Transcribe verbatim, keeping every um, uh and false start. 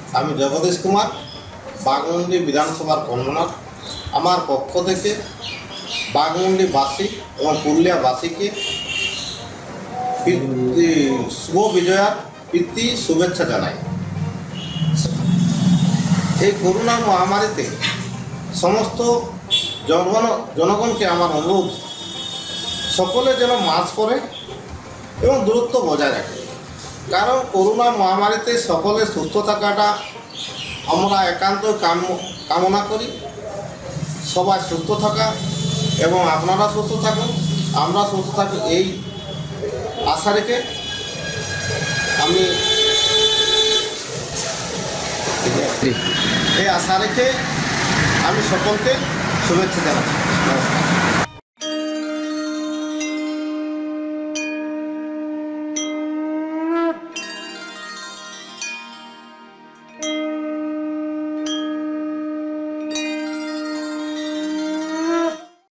আমি জগদীশ কুমার, বাঘমুন্ডি বিধানসভার কনভেনর। আমার পক্ষ থেকে বাঘমুন্ডিবাসী এবং পুরুলিয়াবাসীকে শুভ বিজয়ার প্রীতি শুভেচ্ছা জানাই। এই করোনা মহামারীতে সমস্ত জনগণ জনগণকে আমার অনুরোধ, সকলে যেন মাস্ক পরে এবং দূরত্ব বজায় রাখে। কারণ করোনা মহামারীতে সকলে সুস্থ থাকাটা আমরা একান্ত কামনা করি। সবাই সুস্থ থাকা এবং আপনারা সুস্থ থাকুন, আমরা সুস্থ থাকুন, এই আশা রেখে আমি এই আশা রেখে আমি সকলকে শুভেচ্ছা জানাচ্ছি।